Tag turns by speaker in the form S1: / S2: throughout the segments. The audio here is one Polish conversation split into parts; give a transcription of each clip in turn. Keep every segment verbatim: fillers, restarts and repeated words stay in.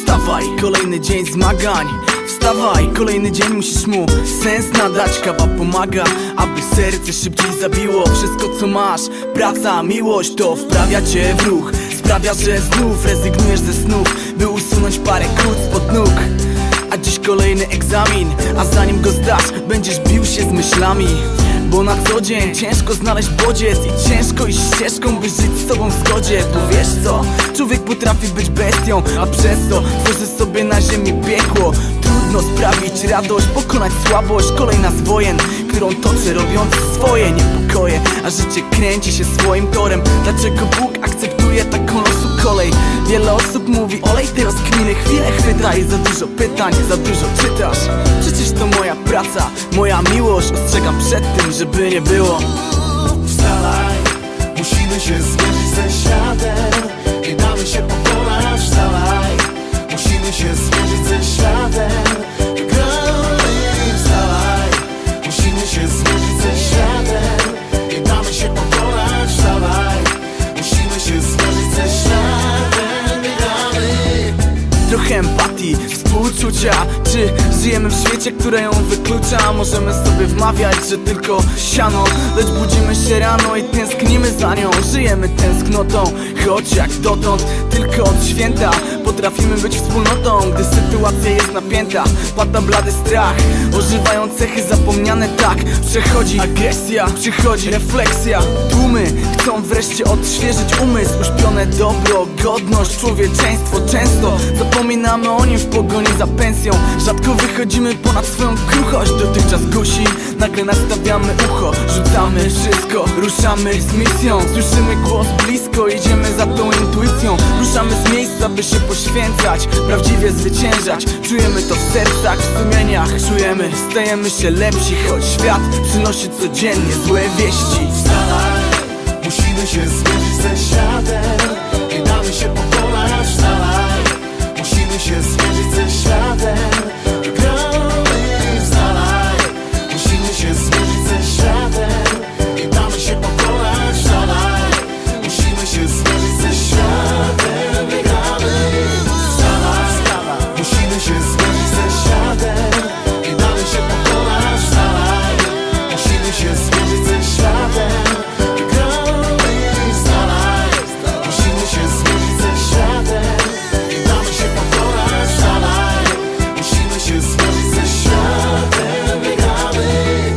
S1: Wstawaj, kolejny dzień zmagań. Wstawaj, kolejny dzień musisz mu sens nadać. Kawa pomaga, aby serce szybciej zabiło. Wszystko co masz, praca, miłość, to wprawia cię w ruch. Sprawia, że znów rezygnujesz ze snów, by usunąć parę kłód spod nóg. A dziś kolejny egzamin, a zanim go zdasz, będziesz bił się z myślami. Bo na co dzień ciężko znaleźć bodziec i ciężko iść ścieżką, by żyć z sobą w zgodzie. Bo wiesz co? Człowiek potrafi być bestią, a przez to tworzy sobie na ziemi piekło. Trudno sprawić radość, pokonać słabość. Kolejna z wojen, którą toczę, robiąc swoje niepokoje. A życie kręci się swoim torem. Dlaczego Bóg akceptuje taką losu kolej? Wiele osób mówi olej te rozkminy, chwilę chwytaj. Za dużo pytań, za dużo czytasz. Przecież to moja praca, moja miłość. Ostrzegam przed tym, żeby nie było.
S2: Wstawaj, musimy się zmierzyć ze światem. Nie damy się pokonać, wstawaj. Musimy się zmierzyć ze światem. Wygramy, wstawaj. Musimy się zmierzyć ze światem. Nie damy się pokonać, wstawaj. Musimy się zmierzyć ze światem. Wygramy.
S1: Trochę empatii, współczucia. Czy żyjemy w świecie, które ją wyklucza? Możemy sobie wmawiać, że tylko siano, lecz budzimy się rano i tęsknimy za nią. Żyjemy tęsknotą, choć jak dotąd tylko od święta potrafimy być wspólnotą, gdy sytuacja jest napięta. Pada blady strach, ożywają cechy zapomniane. Tak, przechodzi agresja, przychodzi refleksja. Tłumy chcą wreszcie odświeżyć umysł. Uśpione dobro, godność, człowieczeństwo. Często zapominamy o nim w pogoni za pensją. Rzadko wychodzimy ponad swoją kruchość. Dotychczas gusi, nagle nastawiamy ucho. Rzucamy wszystko, ruszamy z misją. Słyszymy głos blisko, idziemy za tą intuicją. Ruszamy z miejsca, by się poświęcać, prawdziwie zwyciężać. Czujemy to w sercach, w sumieniach. Czujemy, stajemy się lepsi, choć świat przynosi codziennie złe wieści.
S2: Wstawaj, musimy się zmierzyć ze światem. Nie damy się pokonać, wstawaj. Musimy się zmierzyć ze światem. Wygramy, wstawaj. Musimy się zmierzyć ze światem. Nie damy się pokonać, wstawaj. Musimy się zmierzyć ze światem. Wygramy, wstawaj. Musimy się zmierzyć ze światem. Nie damy się pokonać, wstawaj. Musimy się zmierzyć ze światem. Wygramy, wstawaj. Musimy się zmierzyć ze światem. Nie damy się pokonać, wstawaj. Musimy się zmierzyć ze światem. Wygramy.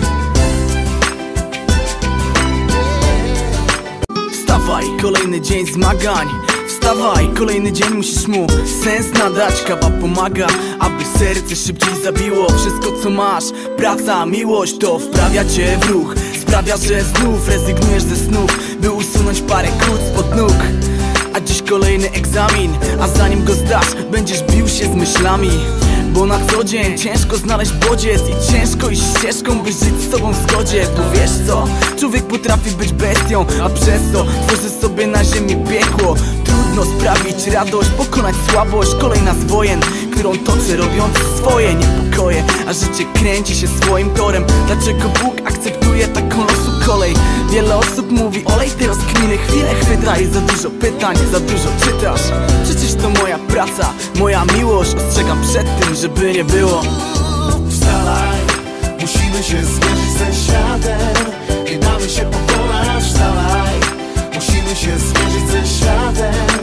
S1: Wstawaj, kolejny dzień zmagań. Wstawaj, kolejny dzień musisz mu sens nadać. Kawa pomaga, aby serce szybciej zabiło. Wszystko co masz, praca, miłość, to wprawia cię w ruch. Sprawia, że znów rezygnujesz ze snów, by usunąć parę kłód spod nóg. A dziś kolejny egzamin, a zanim go zdasz, będziesz bił się z myślami. Bo na co dzień ciężko znaleźć bodziec i ciężko iść ścieżką, by żyć z sobą w zgodzie. Bo wiesz co? Człowiek potrafi być bestią, a przez to tworzy sobie na ziemi piekło. Trudno sprawić radość, pokonać słabość. Kolejna z wojen, którą toczę, robiąc swoje niepokoje. A życie kręci się swoim torem. Dlaczego Bóg akceptuje taką losu kolej? Wiele osób mówi olej te rozkminy, chwilę chwytaj. Za dużo pytań, za dużo czytasz. Przecież to moja praca, moja miłość. Ostrzegam przed tym, żeby nie było.
S2: Wstawaj, musimy się zmierzyć ze światem. Nie damy się pokonać, wstawaj. Musimy się zmierzyć ze światem.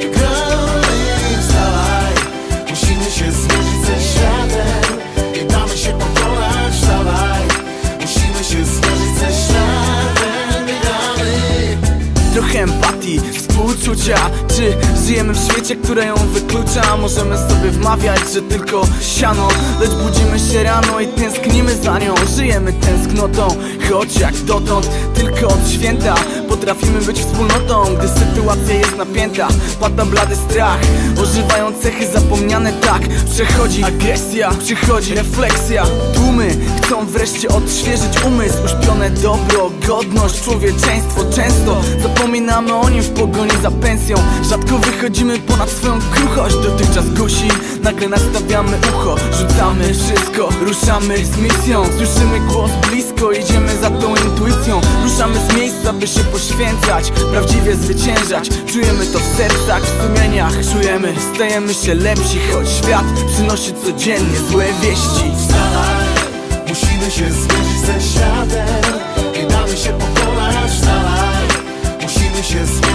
S2: Wygramy, wstawaj. Musimy się zmierzyć ze światem. Nie damy się pokonać, wstawaj. Musimy się zmierzyć ze światem. Wygramy.
S1: Trochę empatii, współczucia. Czy żyjemy w świecie, które ją wyklucza? Możemy sobie wmawiać, że tylko siano, lecz budzimy się rano i tęsknimy za nią. Żyjemy tęsknotą, choć jak dotąd tylko od święta potrafimy być wspólnotą, gdy sytuacja jest napięta. Pada blady strach, ożywają cechy zapomniane. Tak, przechodzi agresja, przychodzi refleksja. Tłumy chcą wreszcie odświeżyć umysł. Uśpione dobro, godność, człowieczeństwo. Często zapominamy o nim w pogoni za pensją. Rzadko wychodzimy ponad swoją kruchość. Dotychczas gusi, nagle nastawiamy ucho. Rzucamy wszystko, ruszamy z misją. Słyszymy głos blisko, idziemy za tą intuicją. Ruszamy z miejsca, by się poświęcić. poświęcać, prawdziwie zwyciężać. Czujemy to w sercach, w sumieniach. Czujemy, stajemy się lepsi, choć świat przynosi codziennie złe wieści.
S2: Wstawaj, musimy się zmierzyć ze światem. Nie damy się pokonać, wstawaj, musimy się zmierzyć.